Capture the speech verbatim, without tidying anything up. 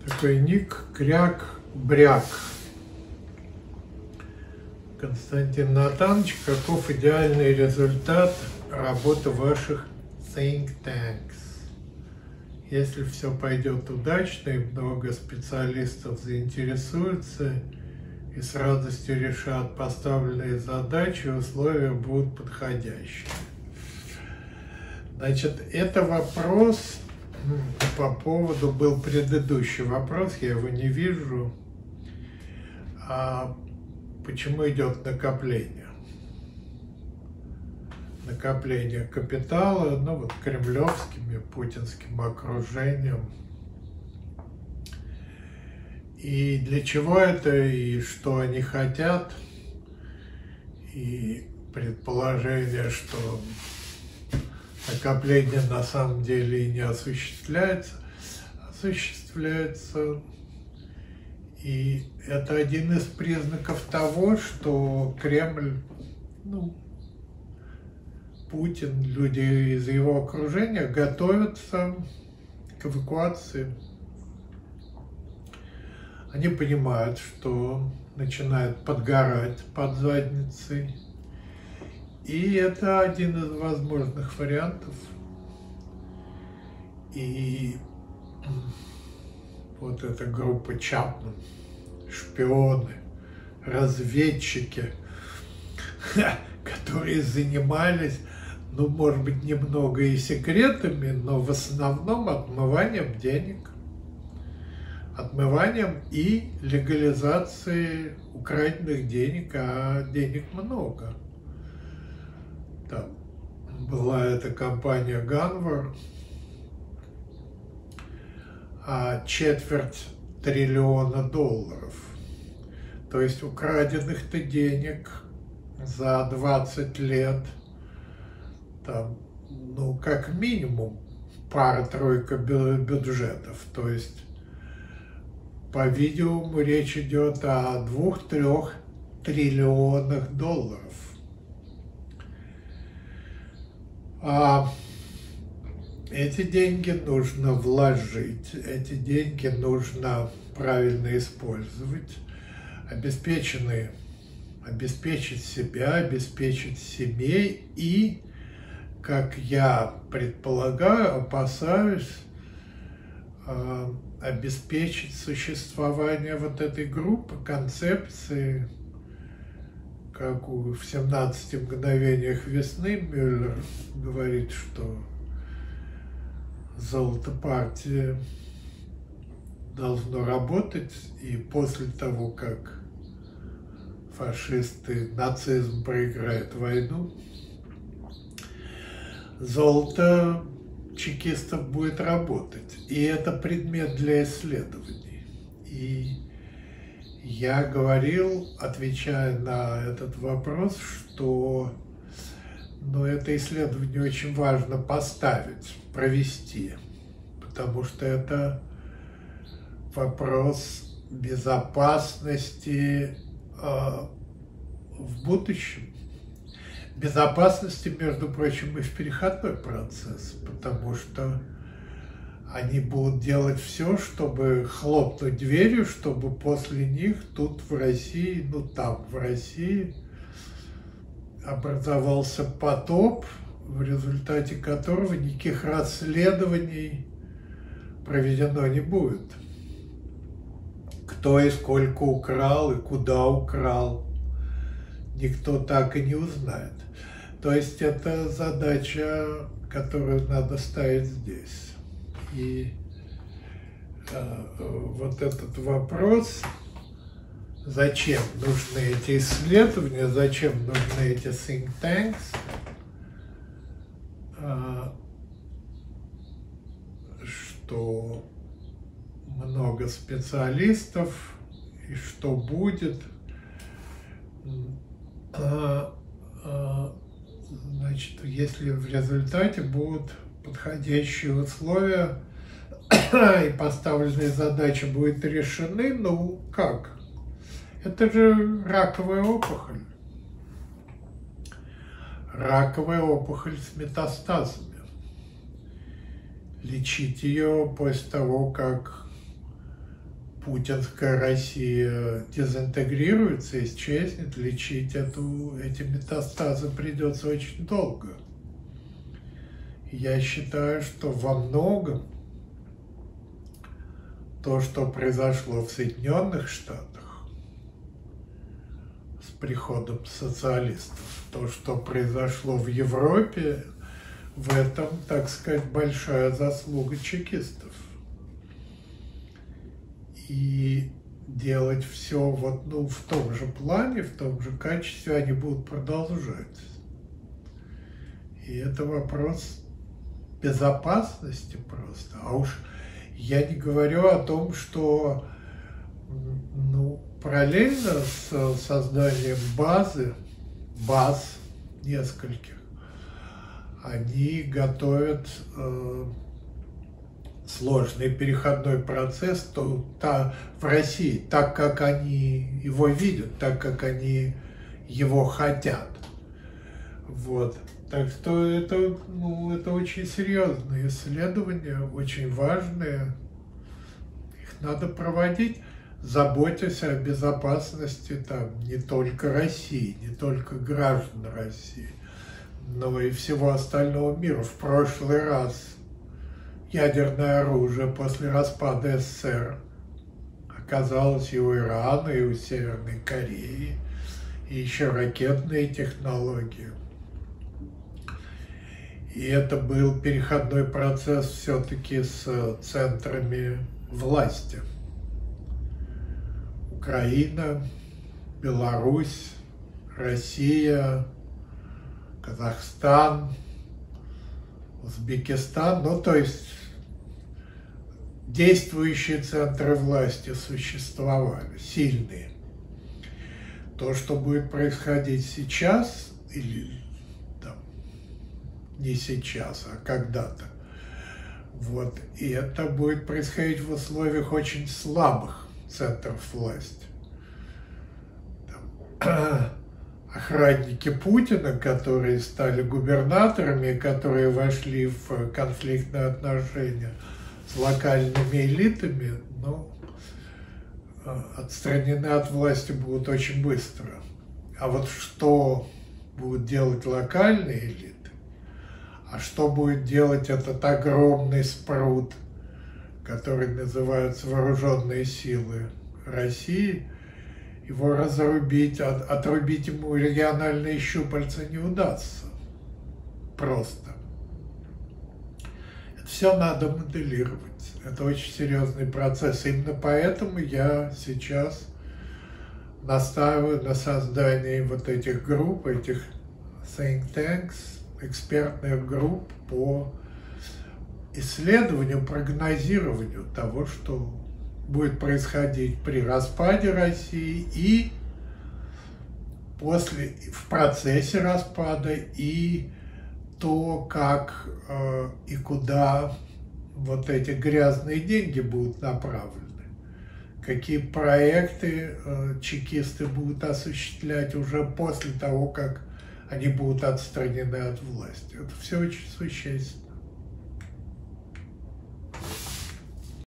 Такой ник Кряк-Бряк. Константин Натанович, каков идеальный результат работы ваших think tanks? Если все пойдет удачно и много специалистов заинтересуются и с радостью решат поставленные задачи, условия будут подходящие. Значит, это вопрос по поводу, был предыдущий вопрос, я его не вижу. А почему идет накопление? Накопление капитала, ну вот кремлевским и путинским окружением. И для чего это, и что они хотят, и предположение, что накопление на самом деле и не осуществляется, осуществляется. И это один из признаков того, что Кремль, ну, Путин, люди из его окружения готовятся к эвакуации. Они понимают, что начинает подгорать под задницей. И это один из возможных вариантов. И вот эта группа Чапман, шпионы, разведчики, которые занимались, ну, может быть, немного и секретами, но в основном отмыванием денег. Отмыванием и легализацией украденных денег, а денег много. Там была эта компания Ганвар, а четверть триллиона долларов. То есть украденных-то денег за двадцать лет, там, ну, как минимум пара-тройка бюджетов. То есть, по-видимому, речь идет о двух-трех триллионах долларов. А эти деньги нужно вложить, эти деньги нужно правильно использовать, обеспеченные, обеспечить себя, обеспечить семей и, как я предполагаю, опасаюсь, обеспечить существование вот этой группы, концепции, как в семнадцати мгновениях весны Мюллер говорит, что золото партии должно работать, и после того, как фашисты, нацизм проиграет войну, золото чекистов будет работать. И это предмет для исследований. И я говорил, отвечая на этот вопрос, что, ну, это исследование очень важно поставить, провести, потому что это вопрос безопасности э, в будущем. Безопасности, между прочим, и в переходной процесс, потому что они будут делать все, чтобы хлопнуть дверью, чтобы после них тут в России, ну там в России образовался потоп, в результате которого никаких расследований проведено не будет. Кто и сколько украл, и куда украл, никто так и не узнает. То есть это задача, которую надо ставить здесь. И э, вот этот вопрос, зачем нужны эти исследования, зачем нужны эти think tanks, э, что много специалистов и что будет, э, э, значит, если в результате будут подходящие условия и поставленные задачи будут решены, ну как? Это же раковая опухоль. Раковая опухоль с метастазами. Лечить ее после того, как путинская Россия дезинтегрируется, исчезнет, лечить эту, эти метастазы придется очень долго. Я считаю, что во многом то, что произошло в Соединенных Штатах с приходом социалистов, то, что произошло в Европе, в этом, так сказать, большая заслуга чекистов. И делать все вот, ну, в том же плане, в том же качестве они будут продолжать. И это вопрос безопасности просто. А уж я не говорю о том, что, ну, параллельно с созданием базы, баз нескольких, они готовят э, сложный переходной процесс то, та, в России, так как они его видят, так как они его хотят. Вот. Так что это, ну, это очень серьезные исследования, очень важные. Их надо проводить, заботясь о безопасности там, не только России, не только граждан России, но и всего остального мира. В прошлый раз ядерное оружие после распада СССР оказалось и у Ирана, и у Северной Кореи, и еще ракетные технологии. И это был переходной процесс все-таки с центрами власти. Украина, Беларусь, Россия, Казахстан, Узбекистан, ну то есть действующие центры власти существовали, сильные. То, что будет происходить сейчас, или там, не сейчас, а когда-то, вот, и это будет происходить в условиях очень слабых центров власти. Там, охранники Путина, которые стали губернаторами, которые вошли в конфликтные отношения с локальными элитами, ну, отстранены от власти будут очень быстро. А вот что будут делать локальные элиты, а что будет делать этот огромный спрут, который называется Вооруженные силы России, его разрубить, от, отрубить ему региональные щупальца не удастся. Просто. Это все надо моделировать. Это очень серьезный процесс. Именно поэтому я сейчас настаиваю на создании вот этих групп, этих think tanks, экспертных групп по исследованию, прогнозированию того, что будет происходить при распаде России и после, в процессе распада, и то, как э, и куда вот эти грязные деньги будут направлены, какие проекты э, чекисты будут осуществлять уже после того, как они будут отстранены от власти. Это все очень существенно.